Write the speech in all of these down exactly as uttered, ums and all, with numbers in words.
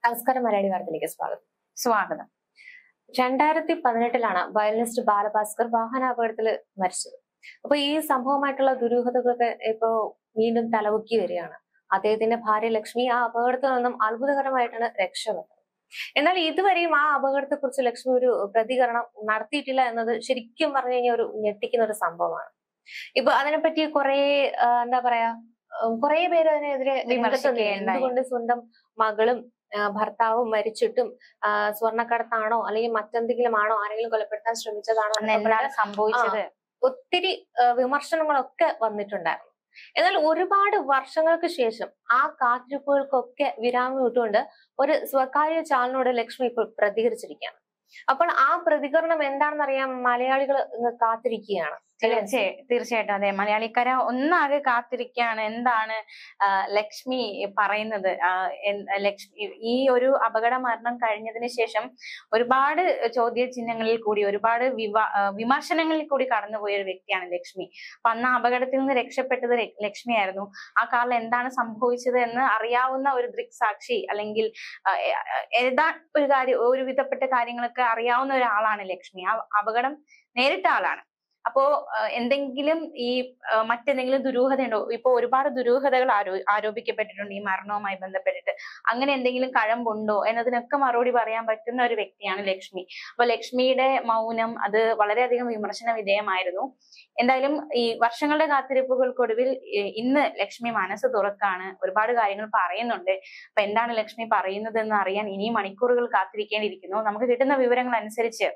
നമസ്കാരം, മലയാളി വാർത്തയിലേക്ക് സ്വാഗതം. സ്വാഗതം. രണ്ടായിരത്തി പതിനെട്ടിലാണ് വയലിനിസ്റ്റ് ബാലഭാസ്കർ വാഹനാപകടത്തിൽ മരിച്ചത്. അപ്പൊ ഈ സംഭവമായിട്ടുള്ള ദുരൂഹതകളൊക്കെ ഇപ്പോ വീണ്ടും തലപൊക്കി വരികയാണ്. അദ്ദേഹത്തിന്റെ ഭാര്യ ലക്ഷ്മി ആ അപകടത്തിൽ നിന്നും അത്ഭുതകരമായിട്ടാണ് രക്ഷപ്പെട്ടത്. എന്നാൽ ഇതുവരെയും ആ അപകടത്തെ കുറിച്ച് ലക്ഷ്മി ഒരു പ്രതികരണം നടത്തിയിട്ടില്ല എന്നത് ശരിക്കും പറഞ്ഞു കഴിഞ്ഞാൽ ഒരു ഞെട്ടിക്കുന്ന ഒരു സംഭവമാണ്. ഇപ്പൊ അതിനെപ്പറ്റി കുറെ എന്താ പറയാ കുറെ പേര് അതിനെതിരെ എന്തുകൊണ്ട് സ്വന്തം മകളും ഭർത്താവും മരിച്ചിട്ടും സ്വർണ്ണക്കടത്താണോ അല്ലെങ്കിൽ മറ്റെന്തെങ്കിലും ആണോ, ആരെങ്കിലും കൊലപ്പെടുത്താൻ ശ്രമിച്ചതാണോ എന്താണ് സംഭവിച്ചത്, ഒത്തിരി വിമർശനങ്ങളൊക്കെ വന്നിട്ടുണ്ടായിരുന്നു. എന്നാൽ ഒരുപാട് വർഷങ്ങൾക്ക് ശേഷം ആ കാത്തിരിപ്പുകൾക്കൊക്കെ വിരാമം ഇട്ടുകൊണ്ട് ഒരു സ്വകാര്യ ചാനലിനോട് ലക്ഷ്മി ഇപ്പോൾ പ്രതികരിച്ചിരിക്കുകയാണ്. അപ്പോൾ ആ പ്രതികരണം എന്താണെന്ന് അറിയാൻ മലയാളികൾ കാത്തിരിക്കുകയാണ്. തീർച്ചയായിട്ടും അതെ, മലയാളിക്കാരെ ഒന്നാകെ കാത്തിരിക്കുകയാണ്. എന്താണ് ലക്ഷ്മി പറയുന്നത്? ലക്ഷ്മി ഈ ഒരു അപകട മരണം കഴിഞ്ഞതിന് ശേഷം ഒരുപാട് ചോദ്യചിഹ്നങ്ങളിൽ കൂടി ഒരുപാട് വിവാ വിമർശനങ്ങളിൽ കൂടി കടന്നുപോയ ഒരു വ്യക്തിയാണ് ലക്ഷ്മി. അപ്പൊ അന്ന് അപകടത്തിൽ നിന്ന് രക്ഷപ്പെട്ടത് ലക്ഷ്മിയായിരുന്നു. ആ കാറിൽ എന്താണ് സംഭവിച്ചത് എന്ന് അറിയാവുന്ന ഒരു ദൃക്സാക്ഷി, അല്ലെങ്കിൽ ഏതാ ഒരു കാര്യം ഒരു വിധപ്പെട്ട കാര്യങ്ങളൊക്കെ അറിയാവുന്ന ഒരാളാണ് ലക്ഷ്മി. ആ അപകടം നേരിട്ട ആളാണ്. അപ്പോ എന്തെങ്കിലും ഈ മറ്റെന്തെങ്കിലും ദുരൂഹത ഉണ്ടോ? ഇപ്പൊ ഒരുപാട് ദുരൂഹതകൾ ആരോ ആരോപിക്കപ്പെട്ടിട്ടുണ്ട് ഈ മരണവുമായി ബന്ധപ്പെട്ടിട്ട്. അങ്ങനെ എന്തെങ്കിലും കഴമ്പുണ്ടോ എന്നതിനൊക്കെ മറുപടി പറയാൻ പറ്റുന്ന ഒരു വ്യക്തിയാണ് ലക്ഷ്മി. അപ്പൊ ലക്ഷ്മിയുടെ മൗനം അത് വളരെയധികം വിമർശന വിധേയമായിരുന്നു. എന്തായാലും ഈ വർഷങ്ങളുടെ കാത്തിരിപ്പുകൾക്കൊടുവിൽ ഇന്ന് ലക്ഷ്മി മനസ്സ് തുറക്കാണ്, ഒരുപാട് കാര്യങ്ങൾ പറയുന്നുണ്ട്. അപ്പൊ എന്താണ് ലക്ഷ്മി പറയുന്നത് എന്ന് അറിയാൻ ഇനി മണിക്കൂറുകൾ കാത്തിരിക്കേണ്ടിയിരിക്കുന്നു. നമുക്ക് കിട്ടുന്ന വിവരങ്ങൾ അനുസരിച്ച്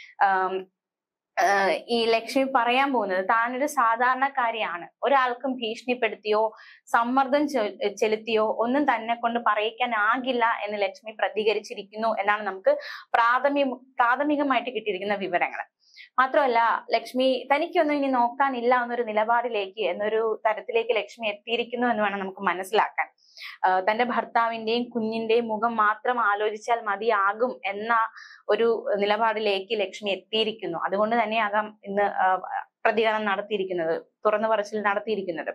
ഈ ലക്ഷ്മി പറയാൻ പോകുന്നത് താനൊരു സാധാരണക്കാരിയാണ്, ഒരാൾക്കും ഭീഷണിപ്പെടുത്തിയോ സമ്മർദ്ദം ചെലുത്തിയോ ഒന്നും തന്നെ കൊണ്ട് പറയിക്കാനാകില്ല എന്ന് ലക്ഷ്മി പ്രതികരിച്ചിരിക്കുന്നു എന്നാണ് നമുക്ക് പ്രാഥമിക പ്രാഥമികമായിട്ട് കിട്ടിയിരിക്കുന്ന വിവരങ്ങൾ. മാത്രമല്ല ലക്ഷ്മി തനിക്കൊന്നും ഇനി നോക്കാനില്ല എന്നൊരു നിലപാടിലേക്ക് എന്നൊരു തരത്തിലേക്ക് ലക്ഷ്മി എത്തിയിരിക്കുന്നു എന്ന് വേണം നമുക്ക് മനസ്സിലാക്കാൻ. തന്റെ ഭർത്താവിന്റെയും കുഞ്ഞിന്റെയും മുഖം മാത്രം ആലോചിച്ചാൽ മതിയാകും എന്ന ഒരു നിലപാടിലേക്ക് ലക്ഷ്മി എത്തിയിരിക്കുന്നു. അതുകൊണ്ട് തന്നെയാകാം ഇന്ന് പ്രതികരണം നടത്തിയിരിക്കുന്നത്, തുറന്നു പറച്ചിൽ നടത്തിയിരിക്കുന്നത്.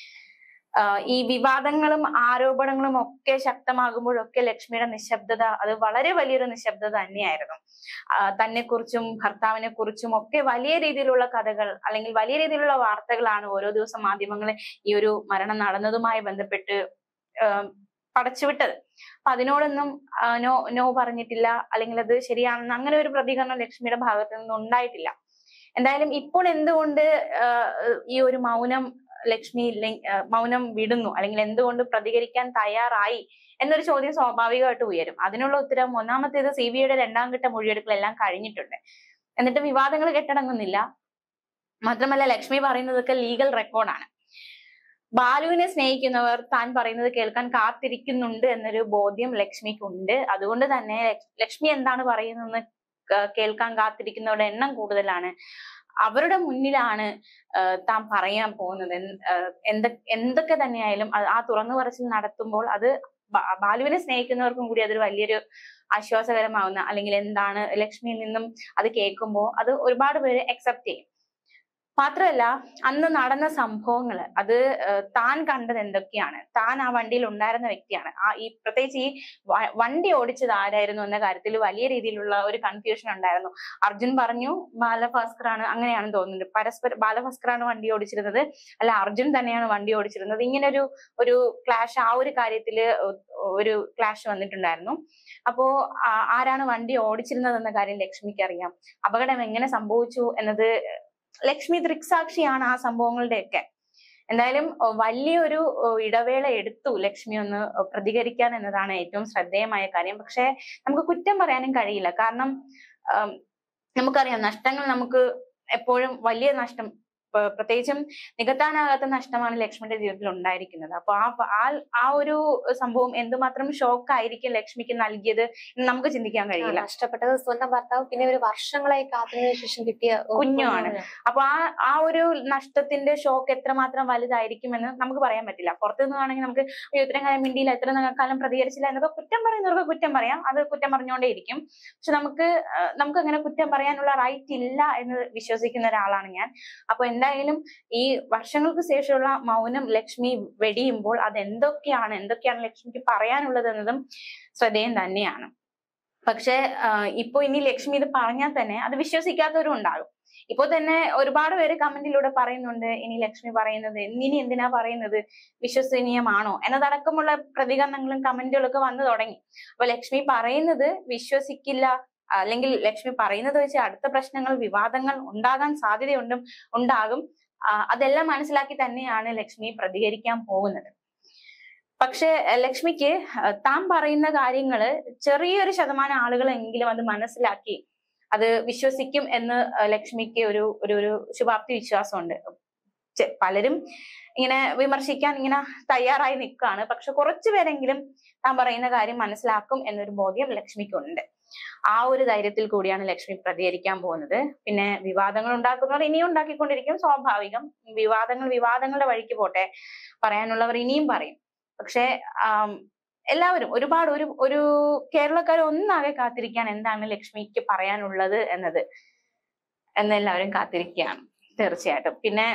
ഈ വിവാദങ്ങളും ആരോപണങ്ങളും ഒക്കെ ശക്തമാകുമ്പോഴൊക്കെ ലക്ഷ്മിയുടെ നിശബ്ദത അത് വളരെ വലിയൊരു നിശബ്ദത തന്നെയായിരുന്നു. തന്നെ കുറിച്ചും ഭർത്താവിനെ കുറിച്ചും ഒക്കെ വലിയ രീതിയിലുള്ള കഥകൾ അല്ലെങ്കിൽ വലിയ രീതിയിലുള്ള വാർത്തകളാണ് ഓരോ ദിവസം മാധ്യമങ്ങളിൽ ഈ ഒരു മരണം നടന്നതുമായി ബന്ധപ്പെട്ട് പടച്ചുവിട്ടത്. അപ്പൊ അതിനോടൊന്നും നോ നോ പറഞ്ഞിട്ടില്ല, അല്ലെങ്കിൽ അത് ശരിയാണെന്ന് അങ്ങനെ ഒരു പ്രതികരണം ലക്ഷ്മിയുടെ ഭാഗത്ത് നിന്നും ഉണ്ടായിട്ടില്ല. എന്തായാലും ഇപ്പോൾ എന്തുകൊണ്ട് ഈ ഒരു മൗനം ലക്ഷ്മി മൗനം വിടുന്നു, അല്ലെങ്കിൽ എന്തുകൊണ്ട് പ്രതികരിക്കാൻ തയ്യാറായി എന്നൊരു ചോദ്യം സ്വാഭാവികമായിട്ട് ഉയരും. അതിനുള്ള ഉത്തരം ഒന്നാമത്തേത് സി ബി ഐയുടെ രണ്ടാം ഘട്ട മൊഴിയെടുക്കലെല്ലാം കഴിഞ്ഞിട്ടുണ്ട്. എന്നിട്ട് വിവാദങ്ങൾ കെട്ടടങ്ങുന്നില്ല. മാത്രമല്ല ലക്ഷ്മി പറയുന്നതൊക്കെ ലീഗൽ റെക്കോർഡാണ്. ബാലുവിനെ സ്നേഹിക്കുന്നവർ താൻ പറയുന്നത് കേൾക്കാൻ കാത്തിരിക്കുന്നുണ്ട് എന്നൊരു ബോധ്യം ലക്ഷ്മിക്കുണ്ട്. അതുകൊണ്ട് തന്നെ ലക്ഷ്മി എന്താണ് പറയുന്നതെന്ന് കേൾക്കാൻ കാത്തിരിക്കുന്നവരുടെ എണ്ണം കൂടുതലാണ്. അവരുടെ മുന്നിലാണ് താൻ പറയാൻ പോകുന്നത്. എന്ത എന്തൊക്കെ തന്നെയായാലും ആ തുറന്നു പറച്ചിൽ നടത്തുമ്പോൾ അത് ബാലുവിനെ സ്നേഹിക്കുന്നവർക്കും കൂടി അതൊരു വലിയൊരു ആശ്വാസകരമാവുന്ന, അല്ലെങ്കിൽ എന്താണ് ലക്ഷ്മിയിൽ നിന്നും അത് കേൾക്കുമ്പോൾ അത് ഒരുപാട് പേര് അക്സെപ്റ്റ് ചെയ്യും. മാത്രമല്ല അന്ന് നടന്ന സംഭവങ്ങൾ അത് താൻ കണ്ടത് എന്തൊക്കെയാണ്, താൻ ആ വണ്ടിയിൽ ഉണ്ടായിരുന്ന വ്യക്തിയാണ്. ആ ഈ പ്രത്യേകിച്ച് ഈ വണ്ടി ഓടിച്ചത് ആരായിരുന്നു എന്ന കാര്യത്തിൽ വലിയ രീതിയിലുള്ള ഒരു കൺഫ്യൂഷൻ ഉണ്ടായിരുന്നു. അർജുൻ പറഞ്ഞു ബാലഭാസ്കറാണ്, അങ്ങനെയാണെന്ന് തോന്നുന്നുണ്ട്. പരസ്പരം ബാലഭാസ്കറാണ് വണ്ടി ഓടിച്ചിരുന്നത്, അല്ല അർജുൻ തന്നെയാണ് വണ്ടി ഓടിച്ചിരുന്നത്. ഇങ്ങനെ ഒരു ഒരു ക്ലാഷ് ആ ഒരു കാര്യത്തില് ഒരു ക്ലാഷ് വന്നിട്ടുണ്ടായിരുന്നു. അപ്പോ ആരാണ് വണ്ടി ഓടിച്ചിരുന്നത് എന്ന കാര്യം ലക്ഷ്മിക്ക് അറിയാം. അപകടം എങ്ങനെ സംഭവിച്ചു എന്നത് ലക്ഷ്മി ദൃക്സാക്ഷിയാണ് ആ സംഭവങ്ങളുടെയൊക്കെ. എന്തായാലും വലിയൊരു ഇടവേള എടുത്തു ലക്ഷ്മി ഒന്ന് പ്രതികരിക്കാൻ എന്നതാണ് ഏറ്റവും ശ്രദ്ധേയമായ കാര്യം. പക്ഷെ നമുക്ക് കുറ്റം പറയാനും കഴിയില്ല. കാരണം നമുക്കറിയാം നഷ്ടങ്ങൾ നമുക്ക് എപ്പോഴും വലിയ നഷ്ടം, പ്രത്യേകിച്ചും നികത്താനാകാത്ത നഷ്ടമാണ് ലക്ഷ്മിയുടെ ജീവിതത്തിൽ ഉണ്ടായിരിക്കുന്നത്. അപ്പൊ ആ ആ ഒരു സംഭവം എന്തുമാത്രം ഷോക്ക് ആയിരിക്കും ലക്ഷ്മിക്ക് നൽകിയത് എന്ന് നമുക്ക് ചിന്തിക്കാൻ കഴിയില്ല. നഷ്ടപ്പെട്ടത് സ്വന്തം ഭർത്താവ്, പിന്നെ ഒരു വർഷങ്ങളായി കാത്തിനു ശേഷം കിട്ടിയ കുഞ്ഞുമാണ്. അപ്പൊ ആ ആ ഒരു നഷ്ടത്തിന്റെ ഷോക്ക് എത്രമാത്രം വലുതായിരിക്കുമെന്ന് നമുക്ക് പറയാൻ പറ്റില്ല. പുറത്തുനിന്ന് ആണെങ്കിൽ നമുക്ക് ഇത്രയും കാലം മിണ്ടിയില്ല, എത്ര കാലം പ്രതികരിച്ചില്ല എന്നൊക്കെ കുറ്റം പറയുന്നവർക്ക് കുറ്റം പറയാം, അത് കുറ്റം പറഞ്ഞുകൊണ്ടേ ഇരിക്കും. പക്ഷെ നമുക്ക് നമുക്ക് അങ്ങനെ കുറ്റം പറയാനുള്ള റൈറ്റ് ഇല്ല എന്ന് വിശ്വസിക്കുന്ന ഒരാളാണ് ഞാൻ. അപ്പൊ എന്തായാലും എന്തായാലും ഈ വർഷങ്ങൾക്ക് ശേഷമുള്ള മൗനം ലക്ഷ്മി വെടിയുമ്പോൾ അത് എന്തൊക്കെയാണ് എന്തൊക്കെയാണ് ലക്ഷ്മിക്ക് പറയാനുള്ളത് എന്നതും ശ്രദ്ധേയം തന്നെയാണ്. പക്ഷെ ഇപ്പൊ ഇനി ലക്ഷ്മി ഇത് പറഞ്ഞാൽ തന്നെ അത് വിശ്വസിക്കാത്തവരും ഉണ്ടാകും. ഇപ്പൊ തന്നെ ഒരുപാട് പേര് കമന്റിലൂടെ പറയുന്നുണ്ട്, ഇനി ലക്ഷ്മി പറയുന്നത് ഇനി എന്തിനാ പറയുന്നത്, വിശ്വസനീയമാണോ എന്നതടക്കമുള്ള പ്രതികരണങ്ങളും കമന്റുകളും ഒക്കെ വന്നു തുടങ്ങി. അപ്പൊ ലക്ഷ്മി പറയുന്നത് വിശ്വസിക്കില്ല, അല്ലെങ്കിൽ ലക്ഷ്മി പറയുന്നത് വെച്ച് അടുത്ത പ്രശ്നങ്ങൾ വിവാദങ്ങൾ ഉണ്ടാകാൻ സാധ്യതയുണ്ടും ഉണ്ടാകും. അതെല്ലാം മനസ്സിലാക്കി തന്നെയാണ് ലക്ഷ്മി പ്രതികരിക്കാൻ പോകുന്നത്. പക്ഷെ ലക്ഷ്മിക്ക് താൻ പറയുന്ന കാര്യങ്ങള് ചെറിയൊരു ശതമാനം ആളുകളെങ്കിലും അത് മനസ്സിലാക്കി അത് വിശ്വസിക്കും എന്ന് ലക്ഷ്മിക്ക് ഒരു ഒരു ഒരു ശുഭാപ്തി വിശ്വാസമുണ്ട്. പലരും ഇങ്ങനെ വിമർശിക്കാൻ ഇങ്ങനെ തയ്യാറായി നിൽക്കുകയാണ്. പക്ഷെ കുറച്ചു പേരെങ്കിലും താൻ പറയുന്ന കാര്യം മനസ്സിലാക്കും എന്നൊരു ബോധ്യം ലക്ഷ്മിക്കുണ്ട്. ആ ഒരു ധൈര്യത്തിൽ കൂടിയാണ് ലക്ഷ്മി പ്രതികരിക്കാൻ പോകുന്നത്. പിന്നെ വിവാദങ്ങൾ ഉണ്ടാക്കുന്നവർ ഇനിയും ഉണ്ടാക്കിക്കൊണ്ടിരിക്കും, സ്വാഭാവികം. വിവാദങ്ങൾ വിവാദങ്ങളുടെ വഴിക്ക് പോട്ടെ, പറയാനുള്ളവർ ഇനിയും പറയും. പക്ഷെ എല്ലാവരും ഒരുപാട് ഒരു ഒരു കേരളക്കാർ ഒന്നാകെ കാത്തിരിക്കാൻ എന്താണ് ലക്ഷ്മിക്ക് പറയാനുള്ളത് എന്നത് എന്നെല്ലാവരും കാത്തിരിക്കുകയാണ് തീർച്ചയായിട്ടും. പിന്നെ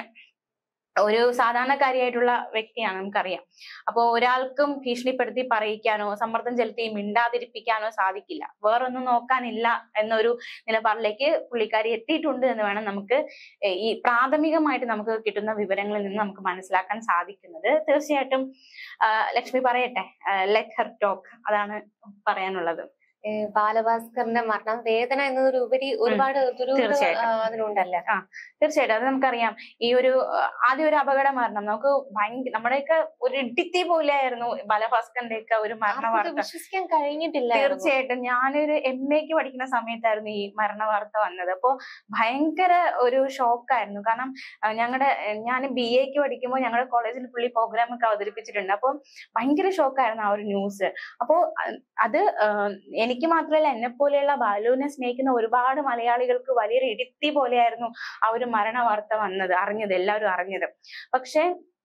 ഒരു സാധാരണക്കാരിയായിട്ടുള്ള വ്യക്തിയാണ്, നമുക്കറിയാം. അപ്പോ ഒരാൾക്കും ഭീഷണിപ്പെടുത്തി പറയിക്കാനോ സമ്മർദ്ദം ചെലുത്തി മിണ്ടാതിരിപ്പിക്കാനോ സാധിക്കില്ല. വേറൊന്നും നോക്കാനില്ല എന്നൊരു നിലപാടിലേക്ക് പുള്ളിക്കാരി എത്തിയിട്ടുണ്ട് എന്ന് വേണം നമുക്ക് ഈ പ്രാഥമികമായിട്ട് നമുക്ക് കിട്ടുന്ന വിവരങ്ങളിൽ നിന്ന് നമുക്ക് മനസ്സിലാക്കാൻ സാധിക്കുന്നത്. തീർച്ചയായിട്ടും ലക്ഷ്മി പറയട്ടെ, ലെറ്റ് ഹെർ ടോക്ക്, അതാണ് പറയാനുള്ളത്. ബാലഭാസ്കറിന്റെ മരണം വേദന എന്നതിലുപരി ഒരുപാട് അതിനുണ്ടല്ലേ. ആ തീർച്ചയായിട്ടും അത് നമുക്കറിയാം. ഈ ഒരു ആദ്യം ഒരു അപകട മരണം നമുക്ക് ഭയങ്കര നമ്മുടെയൊക്കെ ഒരു ഇടിത്തി പോലെയായിരുന്നു ബാലഭാസ്കറിന്റെ ഒക്കെ ഒരു മരണ വാർത്ത. വിശ്വസിക്കാൻ കഴിഞ്ഞിട്ടില്ല. തീർച്ചയായിട്ടും ഞാനൊരു എം എക്ക് പഠിക്കുന്ന സമയത്തായിരുന്നു ഈ മരണ വാർത്ത വന്നത്. അപ്പോ ഭയങ്കര ഒരു ഷോക്കായിരുന്നു. കാരണം ഞങ്ങളുടെ ഞാൻ ബി എക്ക് പഠിക്കുമ്പോൾ ഞങ്ങളുടെ കോളേജിൽ പുള്ളി പ്രോഗ്രാം ഒക്കെ അവതരിപ്പിച്ചിട്ടുണ്ട്. അപ്പൊ ഭയങ്കര ഷോക്കായിരുന്നു ആ ഒരു ന്യൂസ്. അപ്പോ അത് എനിക്ക് മാത്രമല്ല, എന്നെ പോലെയുള്ള ബാലുവിനെ സ്നേഹിക്കുന്ന ഒരുപാട് മലയാളികൾക്ക് വലിയൊരു ഇടിത്തി പോലെയായിരുന്നു ആ ഒരു മരണ വാർത്ത വന്നത്, അറിഞ്ഞത്, എല്ലാവരും അറിഞ്ഞത്. പക്ഷെ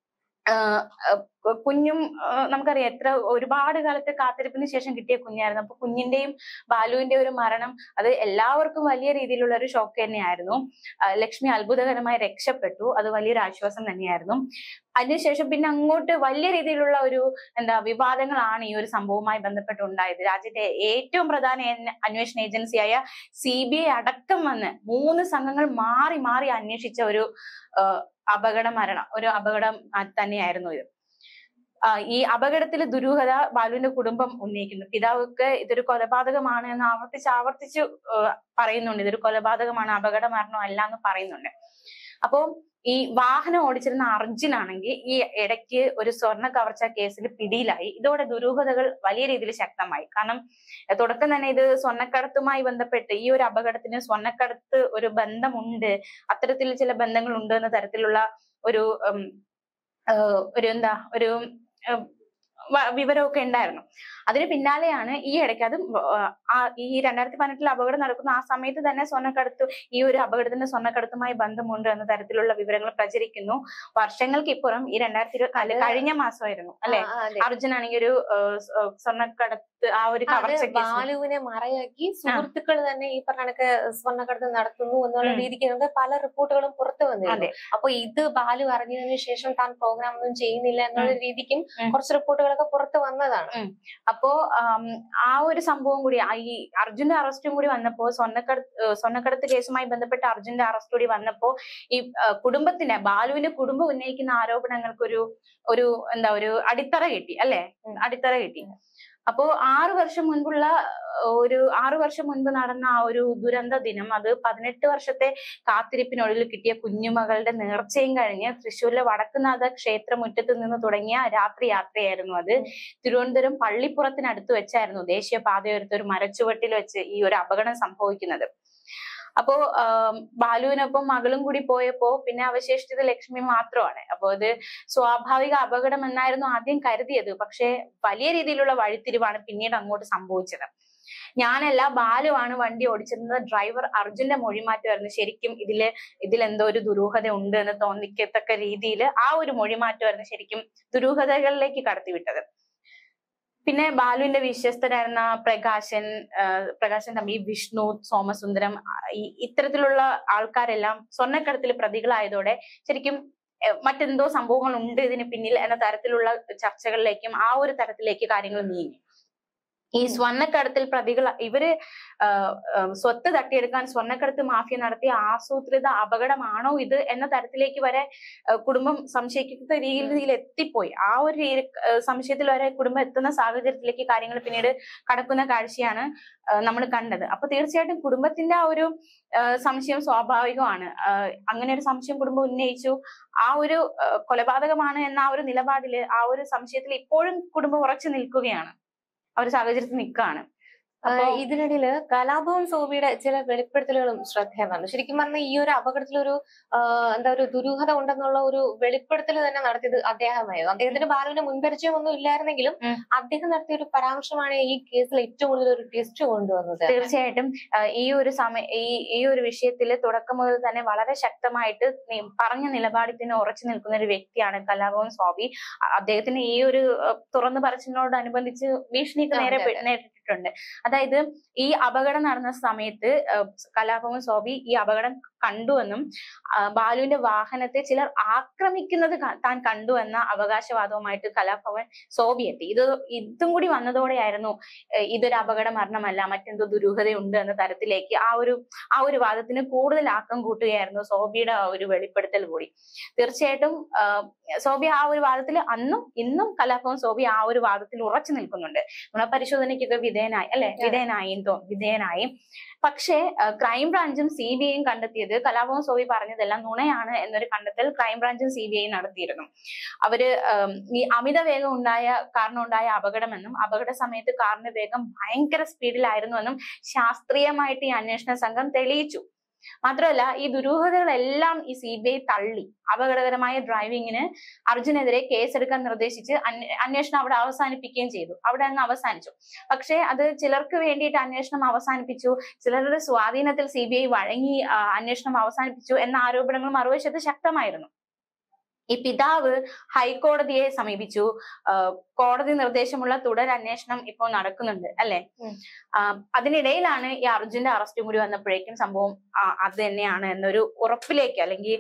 കുഞ്ഞും നമുക്കറിയാം എത്ര ഒരുപാട് കാലത്തെ കാത്തിരിപ്പിന് ശേഷം കിട്ടിയ കുഞ്ഞായിരുന്നു. അപ്പൊ കുഞ്ഞിന്റെയും ബാലുവിന്റെ ഒരു മരണം അത് എല്ലാവർക്കും വലിയ രീതിയിലുള്ള ഒരു ഷോക്ക് തന്നെയായിരുന്നു. ലക്ഷ്മി അത്ഭുതകരമായി രക്ഷപ്പെട്ടു, അത് വലിയൊരു ആശ്വാസം തന്നെയായിരുന്നു. അതിനുശേഷം പിന്നെ അങ്ങോട്ട് വലിയ രീതിയിലുള്ള ഒരു എന്താ വിവാദങ്ങളാണ് ഈ ഒരു സംഭവവുമായി ബന്ധപ്പെട്ട് ഉണ്ടായത്. രാജ്യത്തെ ഏറ്റവും പ്രധാന അന്വേഷണ ഏജൻസിയായ സി ബി ഐ അടക്കം വന്ന് മൂന്ന് സംഘങ്ങൾ മാറി മാറി അന്വേഷിച്ച ഒരു അപകട മരണം ഒരു അപകടം തന്നെയായിരുന്നു ഇത്. ഈ അപകടത്തിൽ ദുരൂഹത ബാലുവിന്റെ കുടുംബം ഉന്നയിക്കുന്നു. പിതാവൊക്കെ ഇതൊരു കൊലപാതകമാണ് എന്ന് ആവർത്തിച്ച് ആവർത്തിച്ച് പറയുന്നുണ്ട്. ഇതൊരു കൊലപാതകമാണ്, അപകട മരണം അല്ല എന്ന് പറയുന്നുണ്ട്. അപ്പോ ഈ വാഹനം ഓടിച്ചിരുന്ന അർജുനാണെങ്കിൽ ഈ ഇടയ്ക്ക് ഒരു സ്വർണ്ണ കവർച്ച കേസിൽ പിടിയിലായി. ഇതോടെ ദുരൂഹതകൾ വലിയ രീതിയിൽ ശക്തമായി. കാരണം തുടക്കം തന്നെ ഇത് സ്വർണ്ണക്കടത്തുമായി ബന്ധപ്പെട്ട് ഈ ഒരു അപകടത്തിന് സ്വർണ്ണക്കടത്ത് ഒരു ബന്ധമുണ്ട്, അത്തരത്തിൽ ചില ബന്ധങ്ങൾ ഉണ്ട് എന്ന തരത്തിലുള്ള ഒരു ഒരു എന്താ ഒരു വിവരമൊക്കെ ഉണ്ടായിരുന്നു. അതിന് പിന്നാലെയാണ് ഈ ഇടയ്ക്ക് അത് ഈ രണ്ടായിരത്തി പതിനെട്ടിൽ അപകടം നടക്കുന്ന ആ സമയത്ത് തന്നെ സ്വർണ്ണക്കടത്ത് ഈ ഒരു അപകടത്തിന്റെ സ്വർണ്ണക്കടത്തുമായി ബന്ധമുണ്ട് എന്ന തരത്തിലുള്ള വിവരങ്ങൾ പ്രചരിക്കുന്നു. വർഷങ്ങൾക്ക് ഇപ്പുറം ഈ രണ്ടായിരത്തി ഇരുപത്തി കഴിഞ്ഞ മാസമായിരുന്നു അല്ലെ, അർജുനാണെങ്കിൽ ഒരു സ്വർണ്ണക്കടത്ത് ആ ഒരു കവർച്ച ബാലുവിനെ മറയാക്കി സുഹൃത്തുക്കൾ തന്നെ ഈ പറഞ്ഞ സ്വർണ്ണക്കടത്ത് നടത്തുന്നു എന്നുള്ള രീതിക്ക് നമുക്ക് പല റിപ്പോർട്ടുകളും പുറത്തു വന്നിരുന്നു. അപ്പൊ ഇത് ബാലു അറിഞ്ഞതിന് ശേഷം താൻ പ്രോഗ്രാം ഒന്നും ചെയ്യുന്നില്ല എന്നുള്ള രീതിക്കും കുറച്ച് റിപ്പോർട്ടുകളൊക്കെ പുറത്തു വന്നതാണ്. അപ്പോ ആ ഒരു സംഭവം കൂടി ഈ അർജുന്റെ അറസ്റ്റും കൂടി വന്നപ്പോ സ്വർണ്ണക്കടത്ത് സ്വർണ്ണക്കടത്ത് കേസുമായി ബന്ധപ്പെട്ട അർജുന്റെ അറസ്റ്റ് കൂടി വന്നപ്പോ ഈ കുടുംബത്തിന്റെ ബാലുവിന്റെ കുടുംബം ഉന്നയിക്കുന്ന ആരോപണങ്ങൾക്കൊരു ഒരു എന്താ ഒരു അടിത്തറ കിട്ടി അല്ലെ, അടിത്തറ കിട്ടി. അപ്പോ ആറു വർഷം മുൻപുള്ള ഒരു ആറു വർഷം മുൻപ് നടന്ന ആ ഒരു ദുരന്ത ദിനം അത് പതിനെട്ട് വർഷത്തെ കാത്തിരിപ്പിനൊടുവിൽ കിട്ടിയ കുഞ്ഞുമകളുടെ നേർച്ചയും കഴിഞ്ഞ് തൃശ്ശൂരിലെ വടക്കുന്നാഥ ക്ഷേത്രമുറ്റത്ത് നിന്ന് തുടങ്ങിയ രാത്രി യാത്രയായിരുന്നു അത്. തിരുവനന്തപുരം പള്ളിപ്പുറത്തിനടുത്ത് വെച്ചായിരുന്നു ദേശീയപാതയോരത്ത് ഒരു മരച്ചുവട്ടിൽ വെച്ച് ഈ ഒരു അപകടം സംഭവിക്കുന്നത്. അപ്പോ ബാലുവിനൊപ്പം മകളും കൂടി പോയപ്പോ പിന്നെ അവശേഷിച്ചത് ലക്ഷ്മി മാത്രമാണ്. അപ്പോ ഇത് സ്വാഭാവിക അപകടം എന്നായിരുന്നു ആദ്യം കരുതിയത്. പക്ഷെ വലിയ രീതിയിലുള്ള വഴിത്തിരിവാണ് പിന്നീട് അങ്ങോട്ട് സംഭവിച്ചത്. ഞാനല്ല, ബാലുവാണ് വണ്ടി ഓടിച്ചിരുന്നത്, ഡ്രൈവർ അർജുന്റെ മൊഴിമാറ്റമായിരുന്നു ശരിക്കും ഇതില് ഇതിലെന്തോ ഒരു ദുരൂഹത ഉണ്ട് എന്ന് തോന്നിക്കത്തക്ക രീതിയിൽ ആ ഒരു മൊഴിമാറ്റമായിരുന്നു ശരിക്കും ദുരൂഹതകളിലേക്ക് കടത്തിവിട്ടത്. പിന്നെ ബാലുവിന്റെ വിശ്വസ്തരായിരുന്ന പ്രകാശൻ പ്രകാശൻ തമ്പി, വിഷ്ണു, സോമസുന്ദരം, ഇത്തരത്തിലുള്ള ആൾക്കാരെല്ലാം സ്വർണ്ണക്കടത്തിൽ പ്രതികളായതോടെ ശരിക്കും മറ്റെന്തോ സംഭവങ്ങൾ ഉണ്ട് ഇതിന് പിന്നിൽ എന്ന തരത്തിലുള്ള ചർച്ചകളിലേക്കും ആ ഒരു തരത്തിലേക്ക് കാര്യങ്ങൾ നീങ്ങി. ഈ സ്വർണ്ണക്കടത്തിൽ പ്രതികൾ ഇവര് സ്വത്ത് തട്ടിയെടുക്കാൻ സ്വർണ്ണക്കടത്ത് മാഫിയ നടത്തിയ ആസൂത്രിത അപകടമാണോ ഇത് എന്ന തരത്തിലേക്ക് വരെ കുടുംബം സംശയിക്കുന്ന രീതിയിൽ എത്തിപ്പോയി. ആ ഒരു സംശയത്തിൽ വരെ കുടുംബം എത്തുന്ന സാഹചര്യത്തിലേക്ക് കാര്യങ്ങൾ പിന്നീട് കടക്കുന്ന കാഴ്ചയാണ് നമ്മൾ കണ്ടത്. അപ്പൊ തീർച്ചയായിട്ടും കുടുംബത്തിന്റെ ആ ഒരു സംശയം സ്വാഭാവികമാണ്. അങ്ങനെ ഒരു സംശയം കുടുംബം ഉന്നയിച്ചു. ആ ഒരു കൊലപാതകമാണ് എന്ന ആ ഒരു നിലപാടില് ആ ഒരു സംശയത്തിൽ ഇപ്പോഴും കുടുംബം ഉറച്ചു നിൽക്കുകയാണ്, ആ ഒരു സാഹചര്യത്തിൽ നിൽക്കുകയാണ്. ഇതിനിടയില് കലാഭവൻ സോബിയുടെ ചില വെളിപ്പെടുത്തലുകളും ശ്രദ്ധേയമാണ്. ശരിക്കും പറഞ്ഞാൽ ഈ ഒരു അപകടത്തിലൊരു എന്താ ഒരു ദുരൂഹത ഉണ്ടെന്നുള്ള ഒരു വെളിപ്പെടുത്തൽ തന്നെ നടത്തിയത് അദ്ദേഹമായിരുന്നു. അദ്ദേഹത്തിന് ബാലുവിന് മുൻപരിചയം ഒന്നും ഇല്ലായിരുന്നെങ്കിലും അദ്ദേഹം നടത്തിയ ഒരു പരാമർശമാണ് ഈ കേസിൽ ഏറ്റവും കൂടുതൽ ഒരു ട്വിസ്റ്റ് കൊണ്ടുവന്നത്. തീർച്ചയായിട്ടും ഈ ഒരു സമയം ഈ ഈ ഒരു വിഷയത്തിൽ തുടക്കം മുതൽ തന്നെ വളരെ ശക്തമായിട്ട് പറഞ്ഞ നിലപാടിൽ തന്നെ ഉറച്ചു നിൽക്കുന്ന ഒരു വ്യക്തിയാണ് കലാഭവൻ സോബി. അദ്ദേഹത്തിന് ഈ ഒരു തുറന്നു പറച്ചിലിനോടനുബന്ധിച്ച് ഭീഷണിക്ക് നേരെ നേരിട്ടിട്ടുണ്ട്. അതായത് ഈ അപകടം നടന്ന സമയത്ത് കലാഭവൻ സോബി ഈ അപകടം കണ്ടുവെന്നും ബാലുവിന്റെ വാഹനത്തെ ചിലർ ആക്രമിക്കുന്നത് താൻ കണ്ടു എന്ന അവകാശവാദവുമായിട്ട് കലാഭവൻ സോബി എത്തി. ഇത് ഇതും കൂടി വന്നതോടെയായിരുന്നു ഇതൊരു അപകട മരണമല്ല, മറ്റെന്തോ ദുരൂഹതയുണ്ട് എന്ന തരത്തിലേക്ക് ആ ഒരു ആ ഒരു വാദത്തിന് കൂടുതൽ ആക്കം കൂട്ടുകയായിരുന്നു സോബിയുടെ ആ ഒരു വെളിപ്പെടുത്തൽ കൂടി. തീർച്ചയായിട്ടും സോബി ആ ഒരു വാദത്തിൽ അന്നും ഇന്നും കലാഭവൻ സോബി ആ ഒരു വാദത്തിൽ ഉറച്ചു നിൽക്കുന്നുണ്ട്. നുണപരിശോധനയ്ക്കൊക്കെ വിധേയനായി അല്ലെ വിധേയനായി വിധേയനായി പക്ഷേ ക്രൈംബ്രാഞ്ചും സി ബി ഐയും കണ്ടെത്തിയത് കലാഭവൻ സോബി പറഞ്ഞതെല്ലാം നുണയാണ് എന്നൊരു കണ്ടെത്തൽ ക്രൈംബ്രാഞ്ചും സി ബി ഐയും നടത്തിയിരുന്നു. അവര് ഈ അമിത വേഗം ഉണ്ടായ കാരണം ഉണ്ടായ അപകടമെന്നും അപകട സമയത്ത് കാറിന്റെ വേഗം ഭയങ്കര സ്പീഡിലായിരുന്നുവെന്നും ശാസ്ത്രീയമായിട്ട് ഈ അന്വേഷണ സംഘം തെളിയിച്ചു. മാത്രമല്ല ഈ ദുരൂഹതകളെല്ലാം ഈ സി ബി ഐ തള്ളി. അപകടകരമായ ഡ്രൈവിങ്ങിന് അർജുനെതിരെ കേസെടുക്കാൻ നിർദ്ദേശിച്ച് അന്വേഷണം അവിടെ അവസാനിപ്പിക്കുകയും ചെയ്തു. അവിടെ അങ്ങ് അവസാനിച്ചു. പക്ഷെ അത് ചിലർക്ക് വേണ്ടിയിട്ട് അന്വേഷണം അവസാനിപ്പിച്ചു, ചിലരുടെ സ്വാധീനത്തിൽ സി ബി ഐ വഴങ്ങി അന്വേഷണം അവസാനിപ്പിച്ചു എന്ന ആരോപണങ്ങൾ മറുവശത്ത് ശക്തമായിരുന്നു. ഈ പിതാവ് ഹൈക്കോടതിയെ സമീപിച്ചു. കോടതി നിർദ്ദേശമുള്ള തുടർ അന്വേഷണം ഇപ്പോൾ നടക്കുന്നുണ്ട് അല്ലെ. അതിനിടയിലാണ് ഈ അർജുന്റെ അറസ്റ്റും കൂടി വന്നപ്പോഴേക്കും സംഭവം അത് തന്നെയാണ് എന്നൊരു ഉറപ്പിലേക്ക്, അല്ലെങ്കിൽ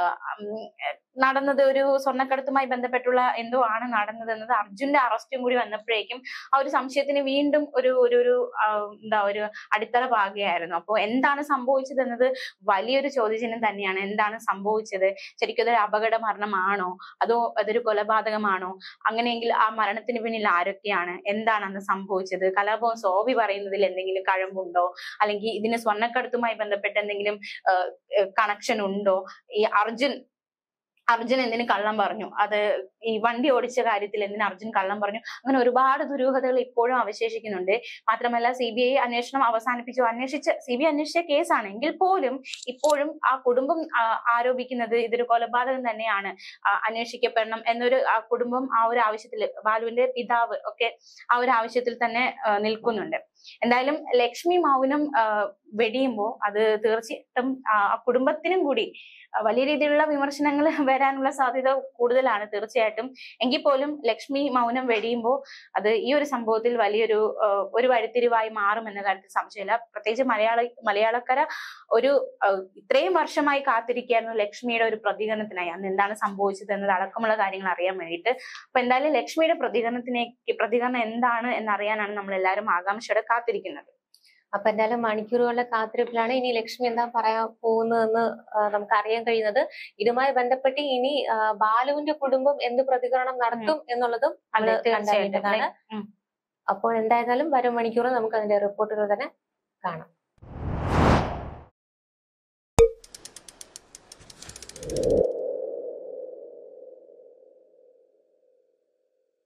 നടന്നത് ഒരു സ്വർണ്ണക്കടത്തുമായി ബന്ധപ്പെട്ടുള്ള എന്തോ ആണ് നടന്നത് എന്നത് അർജുന്റെ അറസ്റ്റും കൂടി വന്നപ്പോഴേക്കും ആ ഒരു സംശയത്തിന് വീണ്ടും ഒരു ഒരു ഒരു എന്താ ഒരു അടിത്തറ പാകുകയായിരുന്നു. അപ്പോൾ എന്താണ് സംഭവിച്ചത് എന്നത് വലിയൊരു ചോദ്യചിഹ്നം തന്നെയാണ്. എന്താണ് സംഭവിച്ചത്? ശരിക്കും അതൊരു അപകട മരണമാണോ അതോ അതൊരു കൊലപാതകമാണോ? അങ്ങനെയെങ്കിൽ ആ മരണത്തിന് പിന്നിൽ ആരൊക്കെയാണ്? എന്താണ് അന്ന് സംഭവിച്ചത്? കലാഭവൻ സോബി പറയുന്നതിൽ എന്തെങ്കിലും കഴമ്പുണ്ടോ? അല്ലെങ്കിൽ ഇതിന് സ്വർണ്ണക്കടത്തുമായി ബന്ധപ്പെട്ട് എന്തെങ്കിലും കണക്ഷൻ ഉണ്ടോ? ഈ അർജുൻ അർജുൻ എന്തിന് കള്ളം പറഞ്ഞു? അത് ഈ വണ്ടി ഓടിച്ച കാര്യത്തിൽ എന്തിന് അർജുൻ കള്ളം പറഞ്ഞു? അങ്ങനെ ഒരുപാട് ദുരൂഹതകൾ ഇപ്പോഴും അവശേഷിക്കുന്നുണ്ട്. മാത്രമല്ല സി ബി ഐ അന്വേഷണം അവസാനിപ്പിച്ചു. അന്വേഷിച്ച സി ബി ഐ അന്വേഷിച്ച കേസാണെങ്കിൽ പോലും ഇപ്പോഴും ആ കുടുംബം ആരോപിക്കുന്നത് ഇതൊരു കൊലപാതകം തന്നെയാണ്, അന്വേഷിക്കപ്പെടണം എന്നൊരു ആ കുടുംബം ആ ഒരു ആവശ്യത്തിൽ, ബാലുവിന്റെ പിതാവ് ഒക്കെ ആ ഒരു ആവശ്യത്തിൽ തന്നെ നിൽക്കുന്നുണ്ട്. എന്തായാലും ലക്ഷ്മി മൗനം വെടിയുമ്പോൾ അത് തീർച്ചയായിട്ടും ആ കുടുംബത്തിനും കൂടി വലിയ രീതിയിലുള്ള വിമർശനങ്ങൾ വരാനുള്ള സാധ്യത കൂടുതലാണ് തീർച്ചയായിട്ടും. എങ്കിൽ പോലും ലക്ഷ്മി മൗനം വെടിയുമ്പോൾ അത് ഈ ഒരു സംഭവത്തിൽ വലിയൊരു ഒരു വഴിത്തിരിവായി മാറും എന്ന കാര്യത്തിൽ സംശയമില്ല. പ്രത്യേകിച്ച് മലയാള മലയാളക്കര ഒരു ഇത്രയും വർഷമായി കാത്തിരിക്കുകയായിരുന്നു ലക്ഷ്മിയുടെ ഒരു പ്രതികരണത്തിനായി, അന്ന് എന്താണ് സംഭവിച്ചത് എന്നത് അടക്കമുള്ള കാര്യങ്ങൾ അറിയാൻ വേണ്ടിയിട്ട്. അപ്പൊ എന്തായാലും ലക്ഷ്മിയുടെ പ്രതികരണത്തിനെ പ്രതികരണം എന്താണ് എന്നറിയാനാണ് നമ്മൾ എല്ലാവരും ആകാംക്ഷയോടെ കാത്തിരിക്കുന്നത്. അപ്പൊ എന്തായാലും മണിക്കൂറുകളുടെ കാത്തിരിപ്പിലാണ് ഇനി ലക്ഷ്മി എന്താ പറയാൻ പോകുന്നതെന്ന് നമുക്ക് അറിയാൻ കഴിയുന്നത്. ഇതുമായി ബന്ധപ്പെട്ട് ഇനി ബാലുവിന്റെ കുടുംബം എന്ത് പ്രതികരണം നടത്തും എന്നുള്ളതും കണ്ടറിയേണ്ടതാണ്. അപ്പോൾ എന്തായാലും വരും മണിക്കൂർ നമുക്ക് അതിന്റെ റിപ്പോർട്ടുകൾ തന്നെ കാണാം.